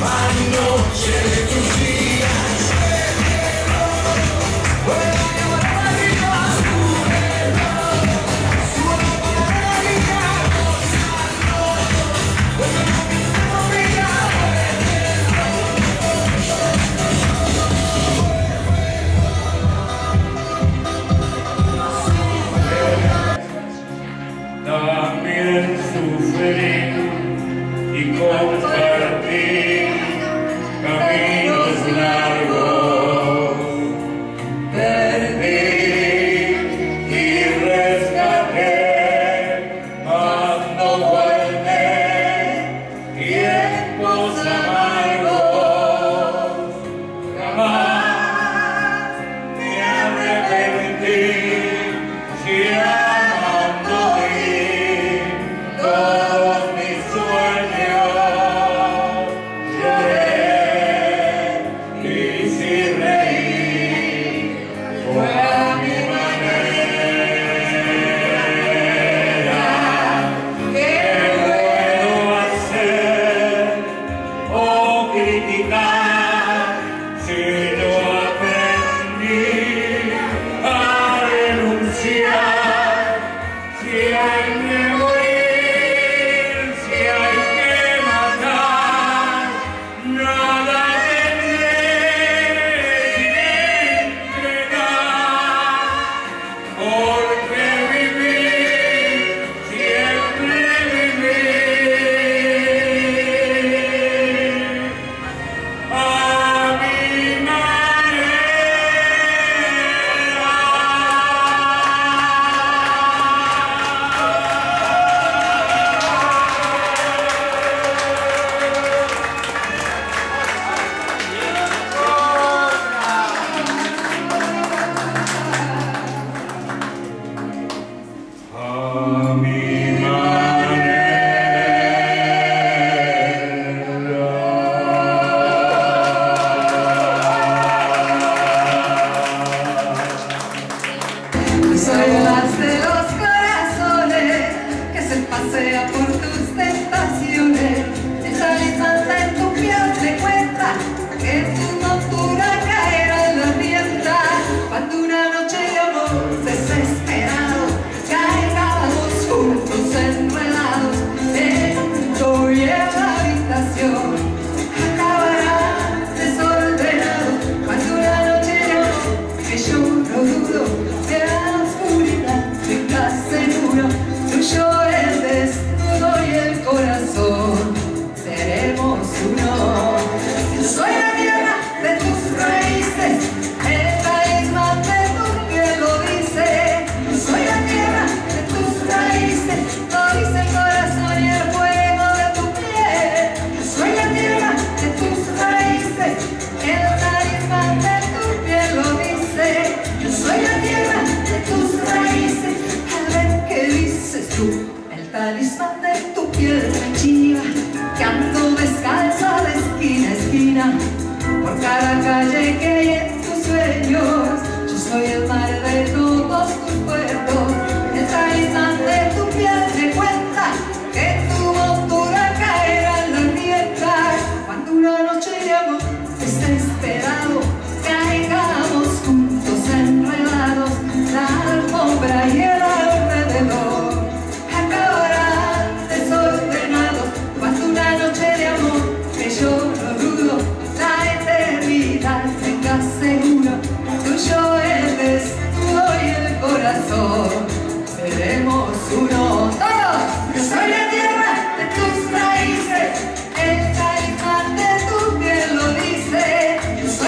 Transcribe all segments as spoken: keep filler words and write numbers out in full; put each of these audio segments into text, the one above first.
Yo soy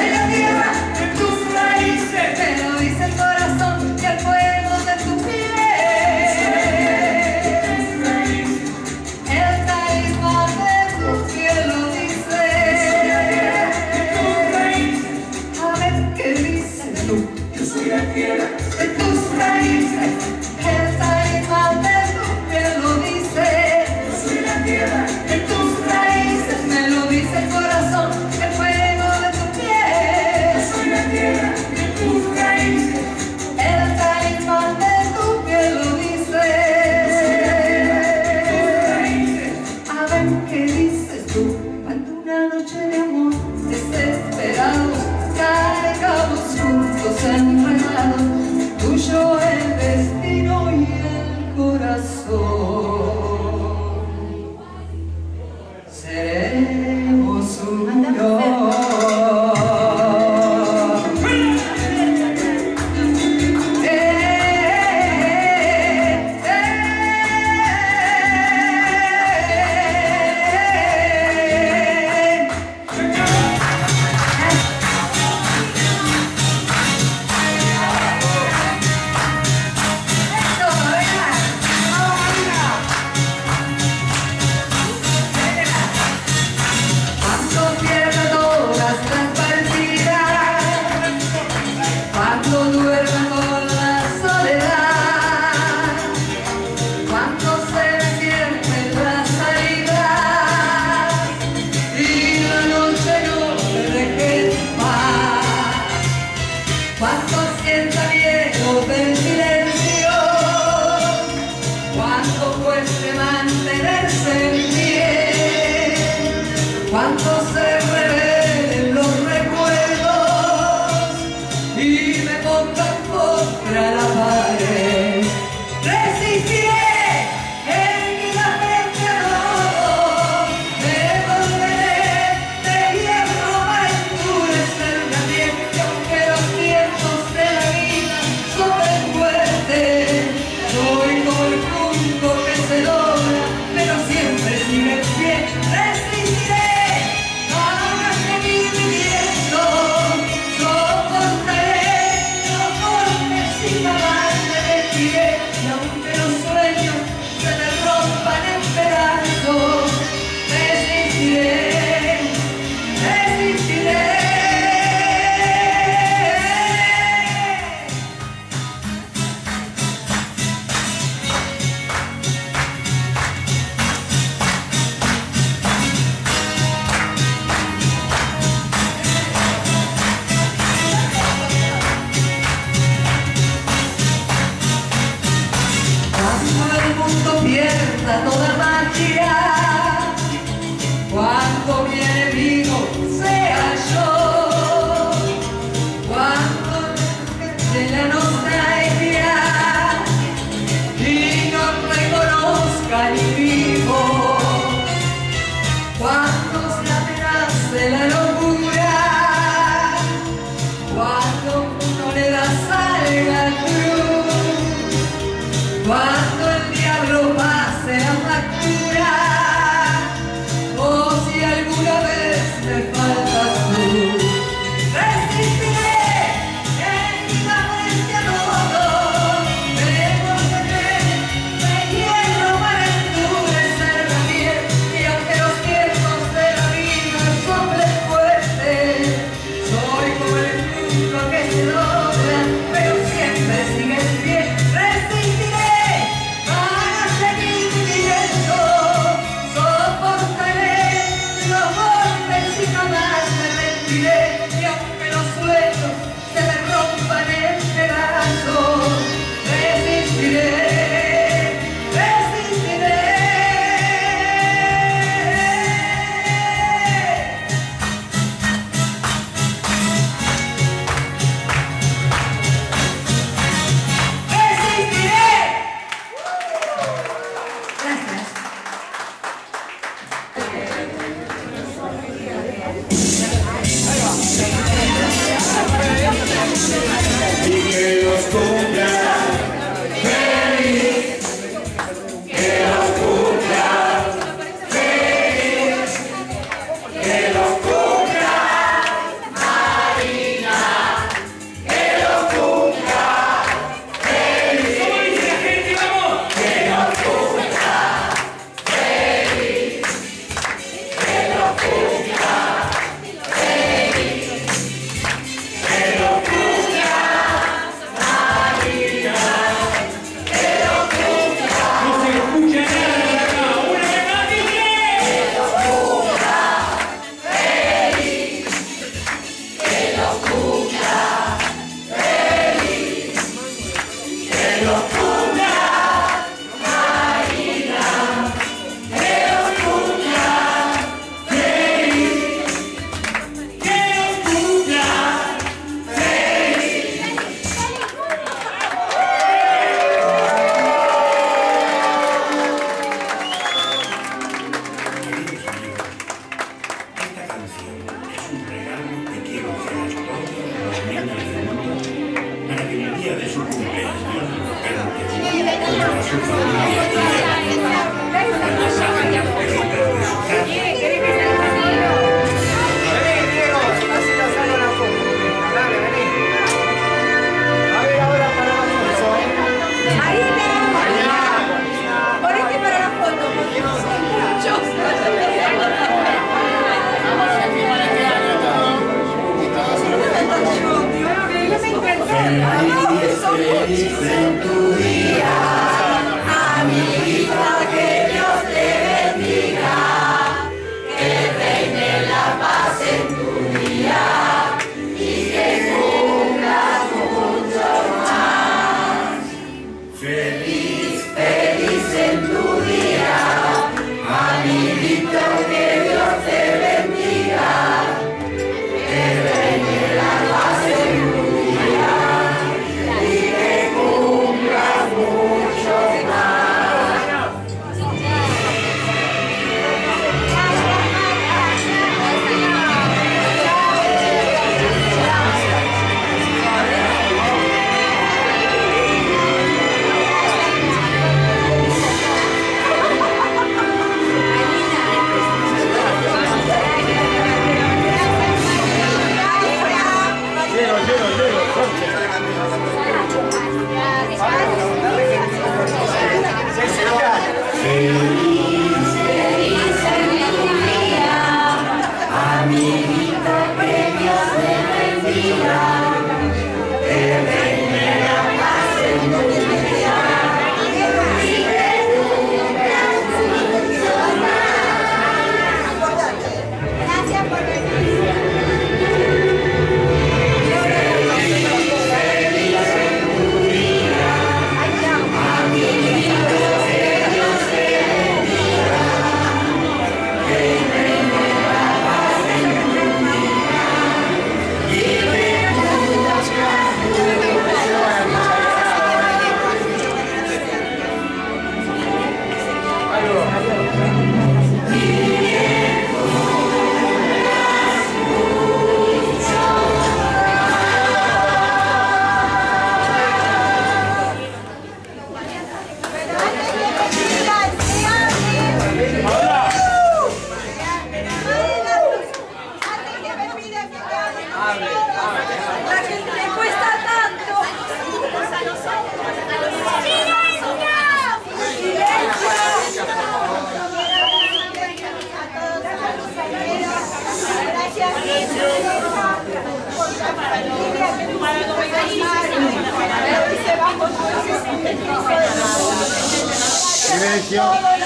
feliz en tu día, amiguita, que Dios te bendiga, que reine la paz en tu día y que cumplas mucho más. Feliz, feliz en tu día, amiguito, que Dios te bendiga, que reine la paz en tu día y que cumplas mucho más. Feliz, feliz en tu día, amiguito, que Dios te bendiga, que reine la paz en tu día y que cumplas mucho más. Gracias por venir. Feliz en tu día, amiguito, que Dios te bendiga, que reine la paz en tu día y que cumplas mucho más. Silencio.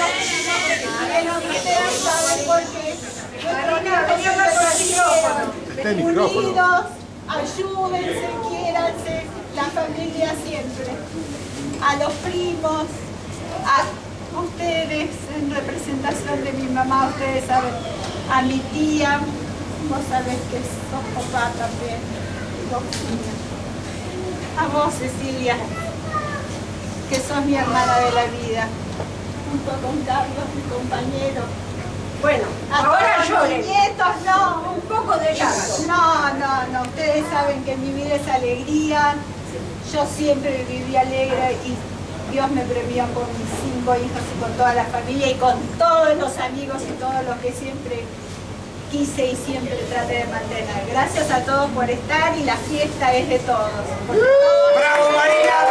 Este micrófono. Unidos, ayúdense, quiéranse, la familia siempre. A los primos, a ustedes en representación de mi mamá, ustedes saben, a mi tía, vos sabés que sos papá también, vos, a vos Cecilia, que sos mi hermana de la vida, junto con Carlos, mi compañero. Bueno, A ahora todos lloren. mis nietos, no, Un poco de llanto. no, no, no, ustedes saben que mi vida es alegría, yo siempre viví alegre y Dios me premió con mis cinco hijos y con toda la familia y con todos los amigos y todos los que siempre quise y siempre traté de mantener. Gracias a todos por estar y la fiesta es de todos. ¡Bravo, María!